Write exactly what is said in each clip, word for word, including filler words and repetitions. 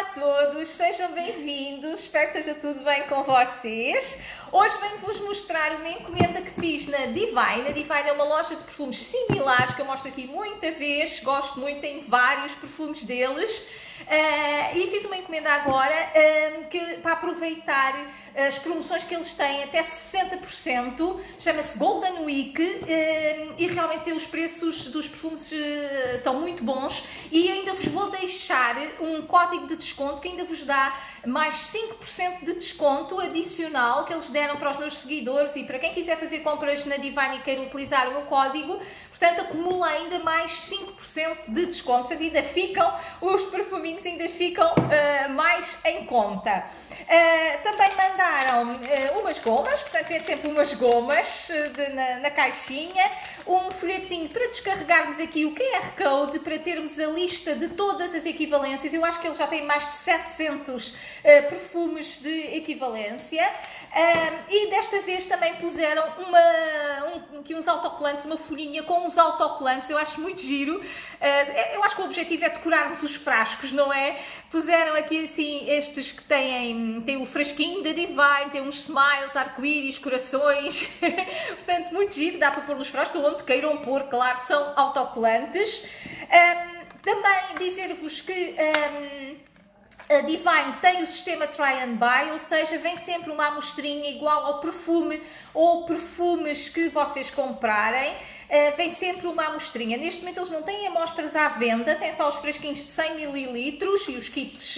a todos, sejam bem-vindos, espero que esteja tudo bem com vocês. Hoje venho-vos mostrar uma encomenda que fiz na Divine. A Divine é uma loja de perfumes similares que eu mostro aqui muita vez, gosto muito, tenho vários perfumes deles. Uh, e fiz uma encomenda agora uh, que, para aproveitar as promoções que eles têm, até sessenta por cento, chama-se Golden Week, uh, e realmente tem os preços dos perfumes uh, estão muito bons, e ainda vos vou deixar um código de desconto que ainda vos dá mais cinco por cento de desconto adicional que eles deram para os meus seguidores e para quem quiser fazer compras na Divine e queira utilizar o meu código. Portanto, acumula ainda mais cinco por cento de desconto. Portanto, ainda ficam, os perfuminhos ainda ficam uh, mais em conta. Uh, também mandaram uh, umas gomas, portanto, é sempre umas gomas uh, de, na, na caixinha. Um folhetinho para descarregarmos aqui o Q R Code, para termos a lista de todas as equivalências. Eu acho que eles já têm mais de setecentos uh, perfumes de equivalência. Uh, e desta vez também puseram uma, um, aqui uns autocolantes, uma folhinha com uns autocolantes, eu acho muito giro. Uh, eu acho que o objetivo é decorarmos os frascos, não é? Puseram aqui assim estes que têm, têm o frasquinho da Divine, tem uns smiles, arco-íris, corações, portanto muito giro, dá para pôr nos frascos onde queiram pôr, claro, são autocolantes. Um, também dizer-vos que um, a Divine tem o sistema Try and Buy, ou seja, vem sempre uma amostrinha igual ao perfume ou perfumes que vocês comprarem. Uh, vem sempre uma amostrinha. Neste momento eles não têm amostras à venda, têm só os frasquinhos de cem mililitros e os kits uh,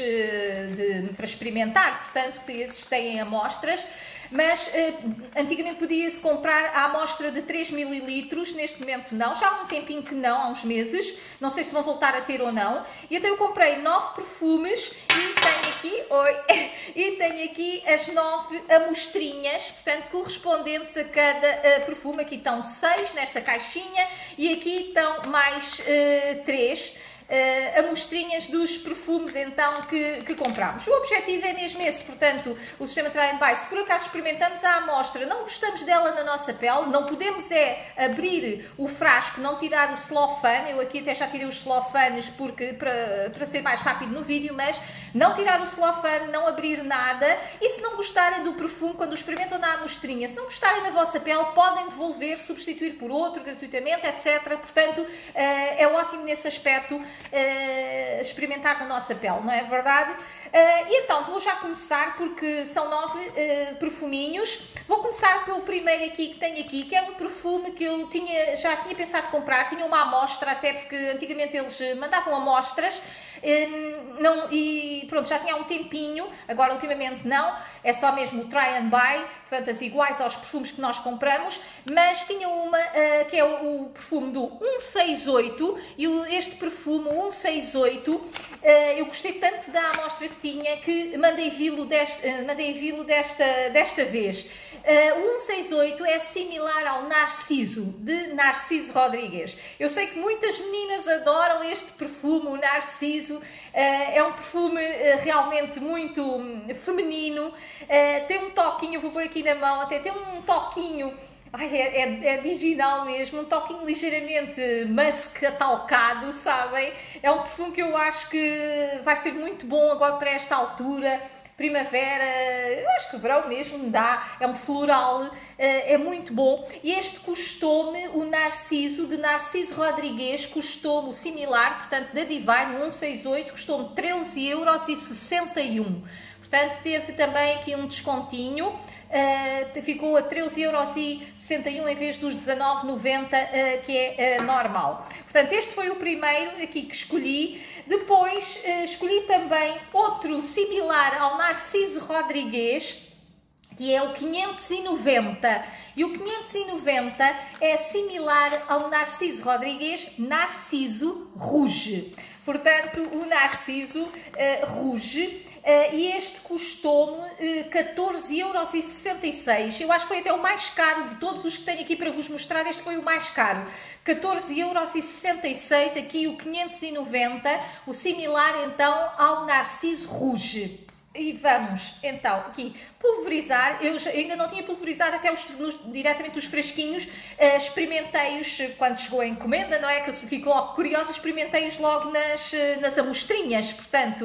de, para experimentar, portanto, esses têm amostras. Mas uh, antigamente podia-se comprar a amostra de três mililitros, neste momento não, já há um tempinho que não, há uns meses, não sei se vão voltar a ter ou não. E então eu comprei nove perfumes e tenho aqui, oi, e tenho aqui as nove amostrinhas, portanto correspondentes a cada uh, perfume. Aqui estão seis nesta caixinha e aqui estão mais uh, três. Uh, amostrinhas dos perfumes então que, que compramos. O objetivo é mesmo esse, portanto, o sistema Try and Buy. Se por acaso experimentamos a amostra, não gostamos dela na nossa pele, não podemos é abrir o frasco, não tirar o celofane. Eu aqui até já tirei os celofanes porque, para, para ser mais rápido no vídeo, mas não tirar o celofane, não abrir nada. E se não gostarem do perfume, quando o experimentam na amostrinha, se não gostarem na vossa pele, podem devolver, substituir por outro gratuitamente, etcétera. Portanto, uh, é ótimo nesse aspecto. Uh, experimentar na nossa pele, não é verdade? Uh, e então vou já começar, porque são nove uh, perfuminhos. Vou começar pelo primeiro aqui que tenho aqui, que é um perfume que eu tinha, já tinha pensado comprar, tinha uma amostra, até porque antigamente eles mandavam amostras, um, não, e pronto, já tinha há um tempinho, agora ultimamente não, é só mesmo o Try and Buy, portanto as iguais aos perfumes que nós compramos, mas tinha uma uh, que é o, o perfume do cento e sessenta e oito, e o, este perfume, o cento e sessenta e oito, uh, eu gostei tanto da amostra que tinha que mandei vi-lo desta, uh, mandei vi-lo desta, desta vez. Uh, o cento e sessenta e oito é similar ao Narciso, de Narciso Rodrigues. Eu sei que muitas meninas adoram este perfume, o Narciso. Uh, é um perfume uh, realmente muito um, feminino. Uh, tem um toquinho, eu vou pôr aqui na mão, até tem um toquinho. Ai, é, é, é divinal mesmo, um toquinho ligeiramente musk atalcado, sabem? É um perfume que eu acho que vai ser muito bom agora para esta altura. Primavera, eu acho que verão mesmo dá, é um floral, é muito bom. E este custou-me, o Narciso, de Narciso Rodrigues, custou-me o similar, portanto da Divine, o cento e sessenta e oito, custou-me treze euros e sessenta e um. Portanto teve também aqui um descontinho. Uh, ficou a treze euros e sessenta e um em vez dos dezanove noventa, uh, que é uh, normal. Portanto, este foi o primeiro aqui que escolhi. Depois uh, escolhi também outro similar ao Narciso Rodrigues, que é o quinhentos e noventa. E o quinhentos e noventa é similar ao Narciso Rodrigues, Narciso Rouge. Portanto, o Narciso uh, Rouge. Uh, e este custou-me uh, catorze euros e sessenta e seis. Eu acho que foi até o mais caro de todos os que tenho aqui para vos mostrar. Este foi o mais caro, catorze euros e sessenta e seis. Aqui o quinhentos e noventa, o similar então ao Narciso Rouge. E vamos então aqui pulverizar. Eu ainda não tinha pulverizado até os, nos, diretamente os frasquinhos. Uh, experimentei-os quando chegou a encomenda, não é? Que eu fico logo curiosa, experimentei-os logo nas, nas amostrinhas. Portanto,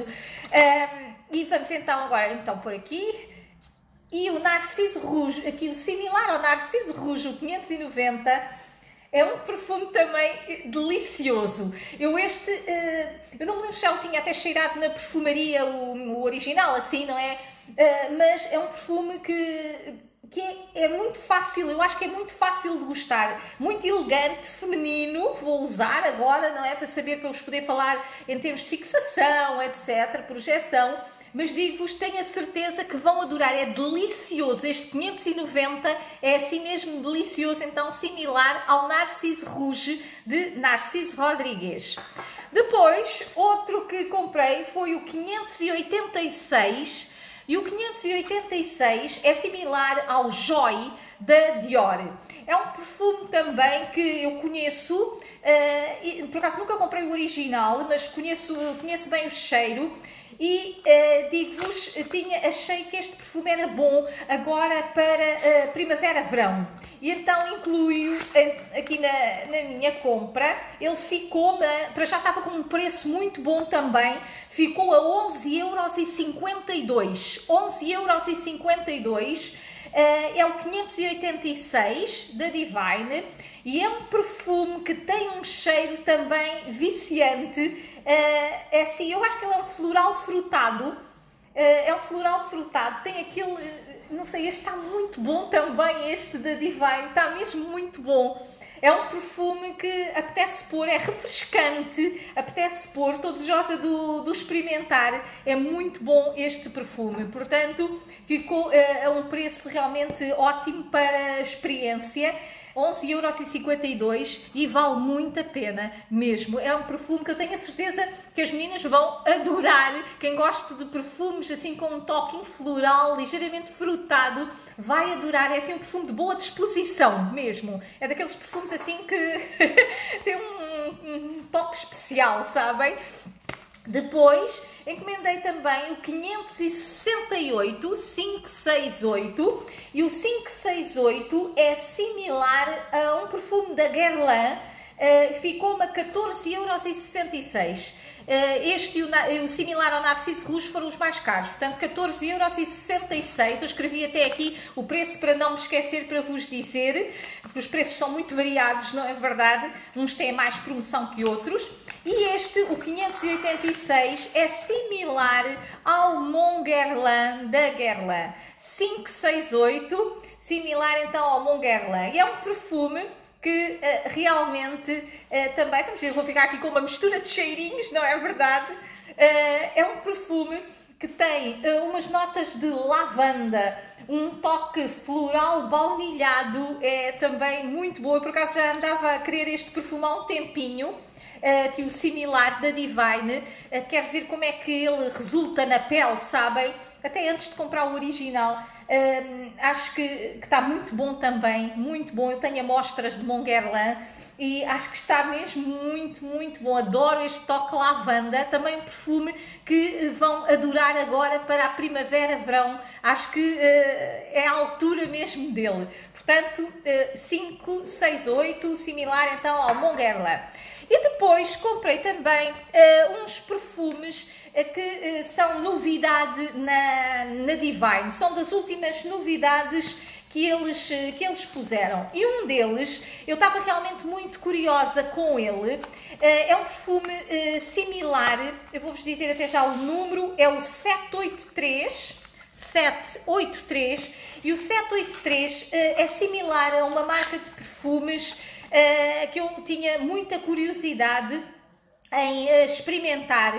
Um, e vamos então agora então por aqui. E o Narciso Rouge, aqui o similar ao Narciso Rouge, o quinhentos e noventa, é um perfume também delicioso. Eu este, uh, eu não me lembro se já o tinha até cheirado na perfumaria, o, o original, assim, não é? Uh, mas é um perfume que, que é, é muito fácil, eu acho que é muito fácil de gostar. Muito elegante, feminino, vou usar agora, não é? Para saber, para vos poder falar em termos de fixação, etcétera, projeção. Mas digo-vos, tenho a certeza que vão adorar, é delicioso. Este quinhentos e noventa é assim mesmo delicioso, então similar ao Narciso Rouge de Narciso Rodrigues. Depois, outro que comprei foi o quinhentos e oitenta e seis, e o quinhentos e oitenta e seis é similar ao Joy da Dior. É um perfume também que eu conheço, uh, por acaso nunca comprei o original, mas conheço, conheço bem o cheiro. E uh, digo-vos, tinha, achei que este perfume era bom agora para uh, primavera-verão. E então incluí-o aqui na, na minha compra. Ele ficou, para já estava com um preço muito bom também, ficou a onze euros e cinquenta e dois. onze euros e cinquenta e dois. Uh, é o quinhentos e oitenta e seis da Divine e é um perfume que tem um cheiro também viciante. Uh, é assim, eu acho que ele é um floral frutado. Uh, é um floral frutado, tem aquele, não sei, este está muito bom também, este da Divine, está mesmo muito bom. É um perfume que apetece pôr, é refrescante, apetece pôr, estou desejosa do, do experimentar, é muito bom este perfume, portanto ficou uh, a um preço realmente ótimo para a experiência, onze euros e cinquenta e dois e vale muito a pena mesmo. É um perfume que eu tenho a certeza que as meninas vão adorar. Quem gosta de perfumes assim com um toque floral, ligeiramente frutado, vai adorar. É assim um perfume de boa disposição mesmo. É daqueles perfumes assim que tem um, um toque especial, sabem? Depois encomendei também o quinhentos e sessenta e oito, quinhentos e sessenta e oito, e o quinhentos e sessenta e oito é similar a um perfume da Guerlain, uh, ficou-me a catorze euros e sessenta e seis. Uh, este e o, o similar ao Narciso Rouge foram os mais caros, portanto catorze euros e sessenta e seis. Eu escrevi até aqui o preço para não me esquecer para vos dizer, porque os preços são muito variados, não é verdade? Uns têm mais promoção que outros. E este, o quinhentos e oitenta e seis, é similar ao Mon Guerlain da Guerlain. quinhentos e sessenta e oito, similar então ao Mon Guerlain. E é um perfume que uh, realmente uh, também, vamos ver, eu vou ficar aqui com uma mistura de cheirinhos, não é verdade? Uh, é um perfume que tem uh, umas notas de lavanda, um toque floral baunilhado, é também muito boa. Eu, por acaso, já andava a querer este perfume há um tempinho. Uh, que o similar da Divine, uh, quero ver como é que ele resulta na pele, sabem? Até antes de comprar o original, uh, acho que, que está muito bom também, muito bom. Eu tenho amostras de Mon Guerlain e acho que está mesmo muito, muito bom. Adoro este toque lavanda, também um perfume que vão adorar agora para a primavera-verão. Acho que uh, é a altura mesmo dele. Portanto, uh, quinhentos e sessenta e oito, similar então ao Mon Guerlain. E depois comprei também uh, uns perfumes uh, que uh, são novidade na, na Divine. São das últimas novidades que eles, uh, que eles puseram. E um deles, eu estava realmente muito curiosa com ele. Uh, é um perfume uh, similar, eu vou-vos dizer até já o número, é o sete oito três. sete oito três. E o sete oito três uh, é similar a uma marca de perfumes Uh, que eu tinha muita curiosidade em uh, experimentar,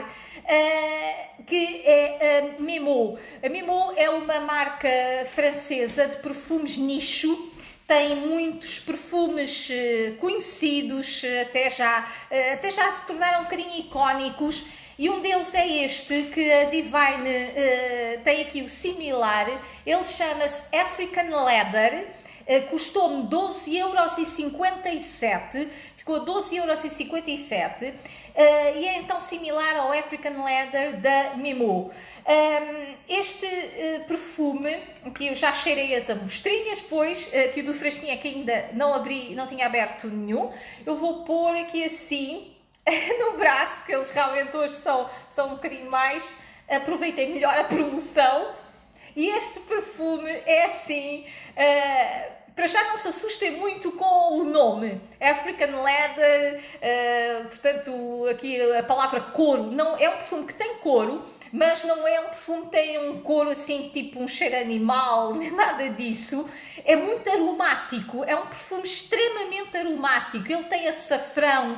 uh, que é a Mimo. A Mimo é uma marca francesa de perfumes nicho, tem muitos perfumes uh, conhecidos, uh, até, já, uh, até já se tornaram um bocadinho icónicos, e um deles é este, que a Divine uh, tem aqui o similar. Ele chama-se African Leather. Uh, custou-me doze euros e cinquenta e sete, ficou a doze euros e cinquenta e sete, uh, e é então similar ao African Leather da Mimo. Um, este uh, perfume, que eu já cheirei as amostrinhas, pois, uh, que o do frasquinho é que ainda não abri, não tinha aberto nenhum, eu vou pôr aqui assim, no braço, que eles realmente hoje são, são um bocadinho mais... aproveitei melhor a promoção. E este perfume é assim... Uh, para já não se assustem muito com o nome, African Leather, uh, portanto aqui a palavra couro, não, é um perfume que tem couro, mas não é um perfume que tem um couro assim, tipo um cheiro animal, nada disso. É muito aromático, é um perfume extremamente aromático, ele tem açafrão,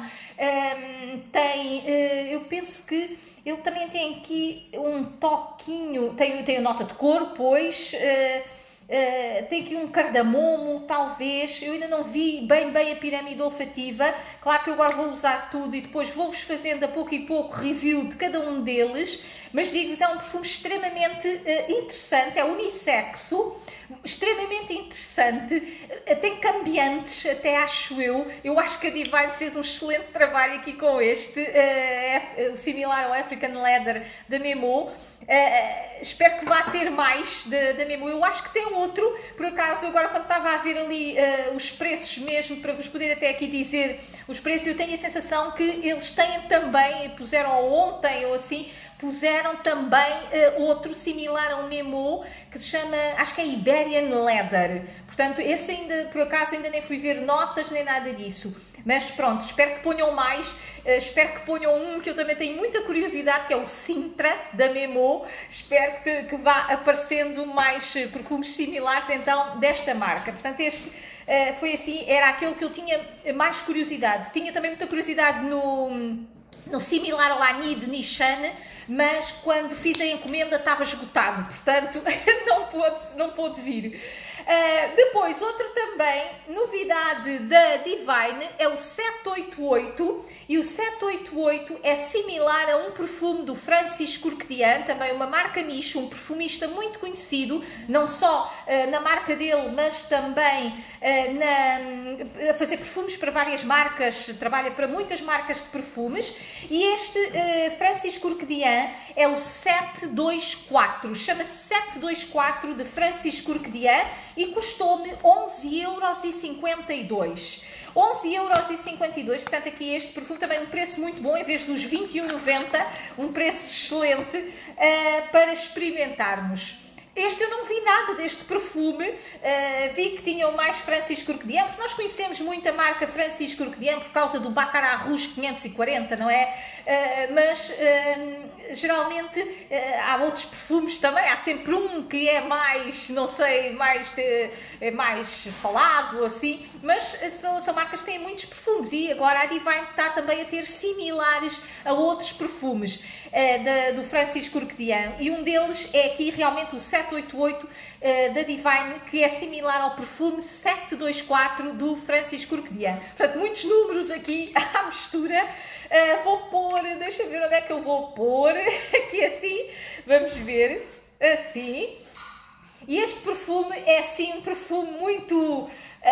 um, tem, uh, eu penso que ele também tem aqui um toquinho, tem, tem a nota de couro, pois... Uh, Uh, tem aqui um cardamomo, talvez. Eu ainda não vi bem, bem a pirâmide olfativa. Claro que eu agora vou usar tudo e depois vou-vos fazendo a pouco e pouco review de cada um deles. Mas digo-vos, é um perfume extremamente uh, interessante, é unissexo, extremamente interessante, uh, tem cambiantes, até acho eu. Eu acho que a Divine fez um excelente trabalho aqui com este, uh, é, similar ao African Leather da Memo. Uh, espero que vá ter mais da Memo. Eu acho que tem outro, por acaso, agora quando estava a ver ali uh, os preços mesmo, para vos poder até aqui dizer os preços, eu tenho a sensação que eles têm também, puseram ontem ou assim, puseram também uh, outro similar ao Memo, que se chama, acho que é Iberian Leather. Portanto, esse ainda, por acaso, ainda nem fui ver notas nem nada disso. Mas pronto, espero que ponham mais, uh, espero que ponham um que eu também tenho muita curiosidade, que é o Sintra, da Memo. Espero que, que vá aparecendo mais perfumes similares, então, desta marca. Portanto, este uh, foi assim, era aquele que eu tinha mais curiosidade. Tinha também muita curiosidade no... no similar ao Ani de Nishan, mas quando fiz a encomenda estava esgotado, portanto não pôde, não pôde vir. Uh, depois, outro também, novidade da Divine, é o sete oito oito, e o sete oito oito é similar a um perfume do Francis Kurkdjian, também uma marca nicho, um perfumista muito conhecido, não só uh, na marca dele, mas também uh, na, a fazer perfumes para várias marcas, trabalha para muitas marcas de perfumes, e este uh, Francis Kurkdjian é o sete dois quatro, chama-se sete dois quatro de Francis Kurkdjian, e custou-me onze euros e cinquenta e dois. onze euros e cinquenta e dois, portanto aqui este perfume também um preço muito bom, em vez dos vinte e um reais e noventa centavos, um preço excelente uh, para experimentarmos. Este eu não vi nada deste perfume, uh, vi que tinham mais Francis Kurkdjian, porque nós conhecemos muito a marca Francis Kurkdjian por causa do Baccarat Rouge quinhentos e quarenta, não é? Uh, mas uh, geralmente uh, há outros perfumes também, há sempre um que é mais, não sei, mais, uh, mais falado assim, mas são, são marcas que têm muitos perfumes e agora a Divine está também a ter similares a outros perfumes uh, da, do Francis Kurkdjian, e um deles é aqui realmente o sete oito oito uh, da Divine, que é similar ao perfume sete dois quatro do Francis Kurkdjian. Portanto, muitos números aqui à mistura. Uh, vou pôr, deixa eu ver onde é que eu vou pôr, aqui assim, vamos ver, assim. E este perfume é assim um perfume muito uh,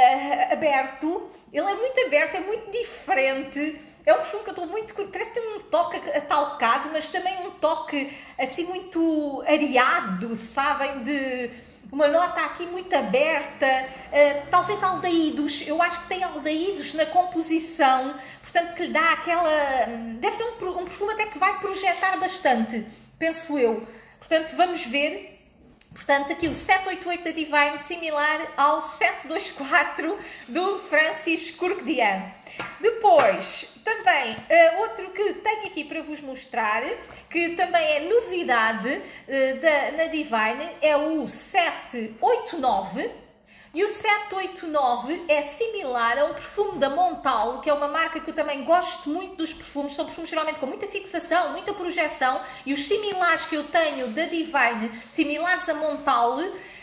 aberto, ele é muito aberto, é muito diferente. É um perfume que eu estou muito... Parece ter um toque atalcado, mas também um toque assim muito areado, sabem? De uma nota aqui muito aberta. Uh, talvez aldeídos. Eu acho que tem aldeídos na composição. Portanto, que lhe dá aquela... Deve ser um, um perfume até que vai projetar bastante, penso eu. Portanto, vamos ver. Portanto, aqui o sete oito oito da Divine, similar ao sete dois quatro do Francis Kurkdjian. Depois, também, uh, outro que tenho aqui para vos mostrar, que também é novidade uh, da, na Divine, é o sete oito nove. E o sete oito nove é similar a um perfume da Montal, que é uma marca que eu também gosto muito dos perfumes. São perfumes geralmente com muita fixação, muita projeção. E os similares que eu tenho da Divine, similares a Montal,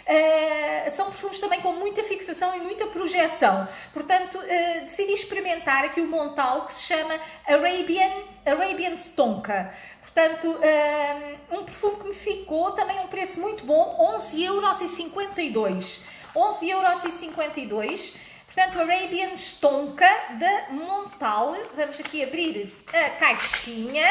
Uh, são perfumes também com muita fixação e muita projeção. Portanto, uh, decidi experimentar aqui o Montal, que se chama Arabian, Arabian Stonka. Portanto, uh, um perfume que me ficou, também um preço muito bom, onze euros e cinquenta e dois. onze euros e cinquenta e dois. Portanto, Arabian Stonka da Montal. Vamos aqui abrir a caixinha.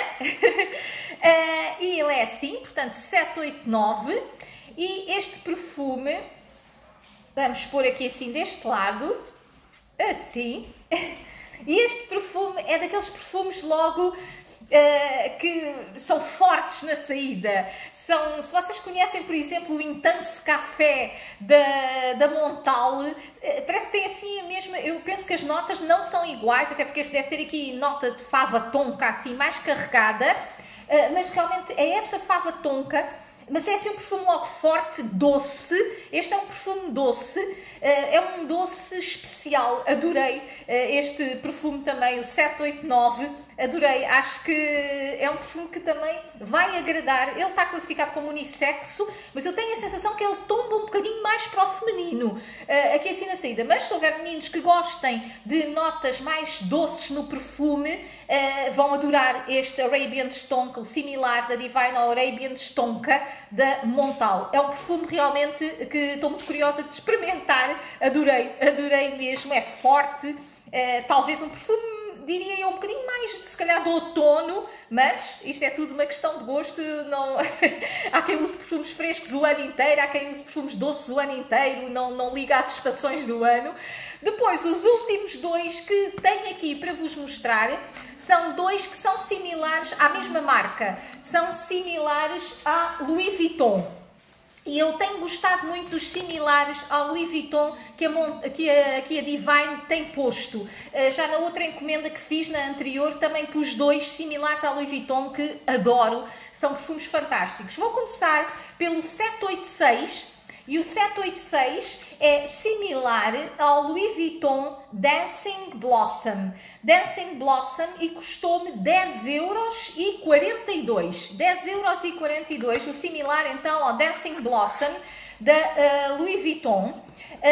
uh, e ele é assim, portanto, sete oito nove. E este perfume, vamos pôr aqui assim deste lado, assim, e este perfume é daqueles perfumes logo Uh, que são fortes na saída. São, se vocês conhecem, por exemplo, o Intense Café da, da Montal, uh, parece que tem assim a mesma. Eu penso que as notas não são iguais, até porque este deve ter aqui nota de fava tonka, assim, mais carregada, uh, mas realmente é essa fava tonka. Mas é assim um perfume logo forte, doce. Este é um perfume doce, é um doce especial. Adorei este perfume também, o sete oito nove. Adorei, acho que é um perfume que também vai agradar. Ele está classificado como unissexo, mas eu tenho a sensação que ele tomba um bocadinho mais para o feminino, aqui assim na saída. Mas se houver meninos que gostem de notas mais doces no perfume, vão adorar este Arabian Tonka, o similar da Divine ao Arabian Tonka da Montal. É um perfume realmente que estou muito curiosa de experimentar. Adorei, adorei mesmo, é forte, talvez um perfume, diria eu, um bocadinho mais, de, se calhar, do outono, mas isto é tudo uma questão de gosto. Não... há quem use perfumes frescos o ano inteiro, há quem use perfumes doces o ano inteiro, não, não liga às estações do ano. Depois, os últimos dois que tenho aqui para vos mostrar são dois que são similares à mesma marca, são similares à Louis Vuitton. E eu tenho gostado muito dos similares ao Louis Vuitton que a, que a, que a Divine tem posto. Já na outra encomenda que fiz, na anterior, também pus dois similares ao Louis Vuitton que adoro. São perfumes fantásticos. Vou começar pelo sete oito seis. E o sete oito seis é similar ao Louis Vuitton Dancing Blossom. Dancing Blossom e custou-me dez euros e quarenta e dois. dez euros e quarenta e dois, o similar então ao Dancing Blossom da uh, Louis Vuitton. Uh,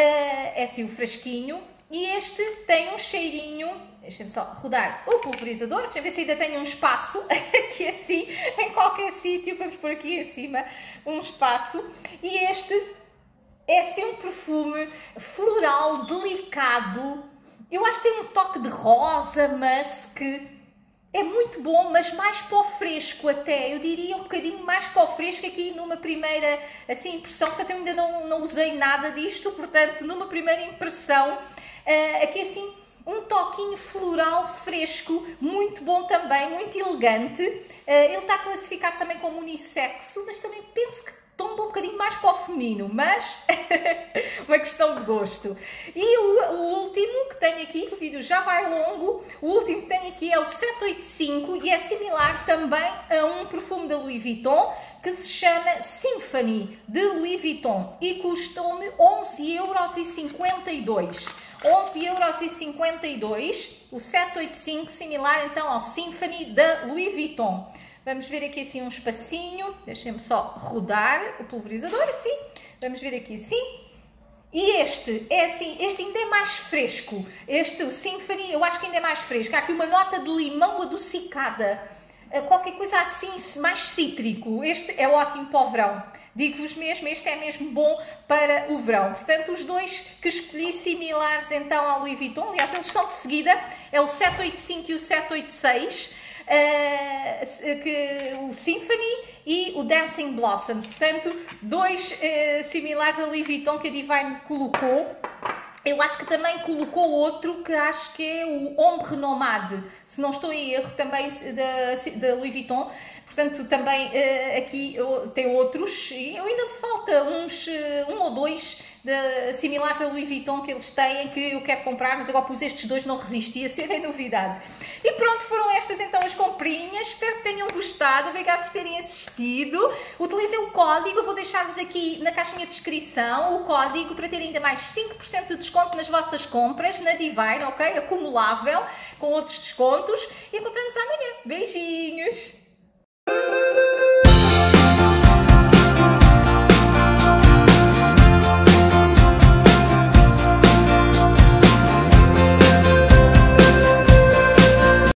é assim o frasquinho. E este tem um cheirinho. Deixem-me só rodar o pulverizador. Deixem ver se ainda tem um espaço aqui assim, em qualquer sítio. Vamos por aqui em cima um espaço. E este é assim um perfume floral, delicado. Eu acho que tem um toque de rosa, musk. É muito bom, mas mais para o fresco até. Eu diria um bocadinho mais para o fresco aqui numa primeira assim, impressão. Portanto, eu ainda não, não usei nada disto. Portanto, numa primeira impressão, uh, aqui assim um toquinho floral fresco, muito bom também, muito elegante. Uh, ele está classificado também como unissexo, mas também penso que tomba um bocadinho mais para o feminino, mas uma questão de gosto. E o, o último que tenho aqui, que o vídeo já vai longo, o último que tenho aqui é o sete oito cinco e é similar também a um perfume da Louis Vuitton que se chama Symphony, de Louis Vuitton, e custou-me onze euros e cinquenta e dois. onze euros e cinquenta e dois, o sete oito cinco, similar então ao Symphony da Louis Vuitton. Vamos ver aqui assim um espacinho, deixem-me só rodar o pulverizador assim, vamos ver aqui assim. E este é assim, este ainda é mais fresco, este o Symphony eu acho que ainda é mais fresco, há aqui uma nota de limão adocicada, qualquer coisa assim mais cítrico. Este é ótimo para o verão, digo-vos mesmo, este é mesmo bom para o verão. Portanto, os dois que escolhi similares então ao Louis Vuitton, aliás eles são de seguida, é o sete oito cinco e o sete oito seis. Uh, que, o Symphony e o Dancing Blossoms, portanto dois uh, similares a Louis Vuitton que a Divine colocou. Eu acho que também colocou outro que acho que é o Ombre Nomade, se não estou em erro, também da, da Louis Vuitton. Portanto, também uh, aqui uh, tem outros, e ainda me falta uns, uh, um ou dois de, similares a Louis Vuitton que eles têm, que eu quero comprar, mas agora pus estes dois, não resisti a serem novidade. E pronto, foram estas então as comprinhas, espero que tenham gostado, obrigado por terem assistido. Utilizem o código, eu vou deixar-vos aqui na caixinha de descrição o código para terem ainda mais cinco por cento de desconto nas vossas compras na Divine, ok? Acumulável, com outros descontos. E encontramos amanhã. Beijinhos!